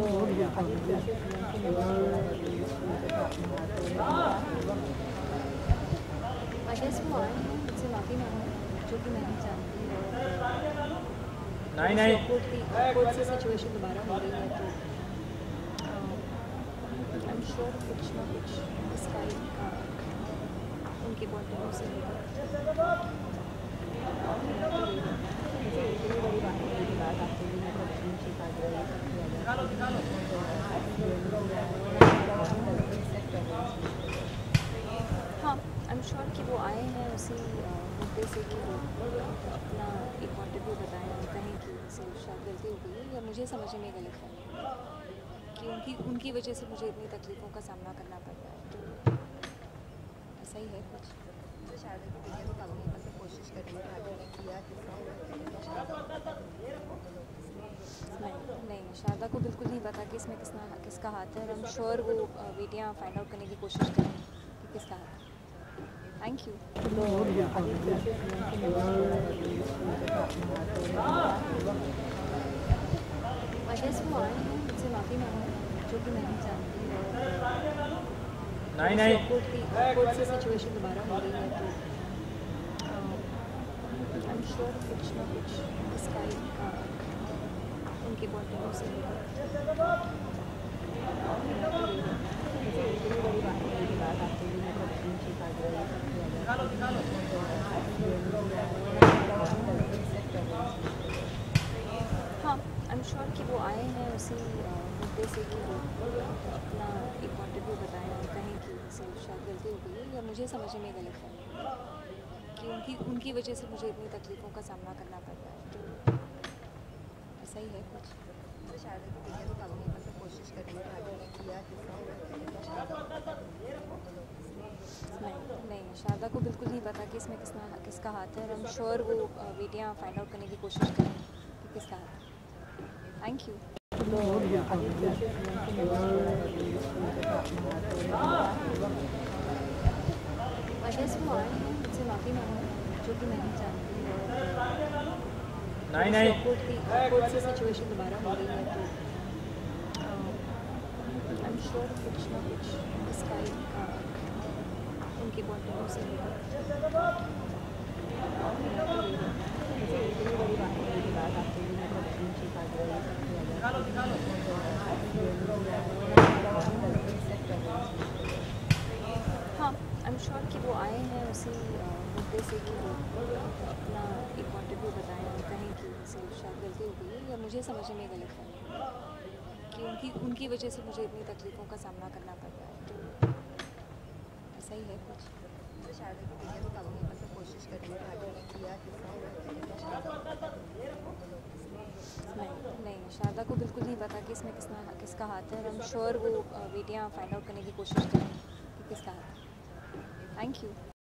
Guess वो आए हैं, मुझसे माफ़ी मांगो, जो कि मैं नहीं जानती। नहीं कोर्ट से सिचुएशन दोबारा हो रही है, तो आई एम श्योर कुछ ना कुछ इस टाइप का उनके पॉइंट ऑफ व्यू से होगा। हाँ, आई एम श्योर कि वो आए हैं उसी मुद्दे से कि वो अपना एक पॉइंट ऑफ व्यू बताएं और कहें कि उनसे शायद गलती हो गई है, या मुझे समझने में गलत है कि उनकी वजह से मुझे इतनी तकलीफ़ों का सामना करना पड़ रहा है। तो ऐसा ही है कुछ। शारदा की बेटियां तो काफ़ी मतलब कोशिश कर रही है, भाभी ने किया नहीं, शारदा को बिल्कुल नहीं पता कि इसमें किसका हाथ है, और आई एम श्योर वो बेटियां फाइंड आउट करने की कोशिश करें कि किसका हाथ है। Thank you. गेस वो आए हैं, मुझसे माफ़ी मांगो, जो कि मैं नहीं जानती। नहीं कोर्ट से सिचुएशन दोबारा हो रही है, तो आई एम श्योर कुछ ना कुछ इस टाइप का उनके पॉइंट ऑफ व्यू से होगा। हाँ, आई एम श्योर कि वो आए हैं उसी मुद्दे से कि वो अपना एक पॉइंट ऑफ व्यू बताएं और कहें कि उनसे शायद गलती हो गई है, या मुझे समझने में गलत है कि उनकी वजह से मुझे इतनी तकलीफ़ों का सामना करना पड़ रहा है। तो ऐसा ही है कुछ। शारदा की बेटियां तो काफ़ी मतलब कोशिश कर रही है, भाभी ने किया नहीं, शारदा को बिल्कुल नहीं पता कि इसमें किसका हाथ है, और आई एम श्योर वो बेटियां फाइंड आउट करने की कोशिश करें कि किसका हाथ है। Thank you. गेस वो आए हैं, मुझसे माफ़ी मांगो, जो कि मैं नहीं जानती। नहीं कोर्ट से सिचुएशन दोबारा हो रही है, तो आई एम श्योर कुछ ना कुछ इस टाइप का उनके पॉइंट ऑफ व्यू से होगा। हाँ, आई एम श्योर कि वो आए हैं उसी मुद्दे से कि वो अपना एक पॉइंट ऑफ व्यू बताएं और कहें कि उनसे शायद गलती हो गई है, या मुझे समझने में गलत है कि उनकी वजह से मुझे इतनी तकलीफ़ों का सामना करना पड़ रहा है। तो ऐसा ही है कुछ। शारदा की बेटियां तो काफ़ी मतलब कोशिश कर रही है, भाभी ने किया नहीं, शारदा को बिल्कुल नहीं पता कि इसमें किसका हाथ है, और आई एम श्योर वो बेटियां फाइंड आउट करने की कोशिश करें कि किसका हाथ है। Thank you.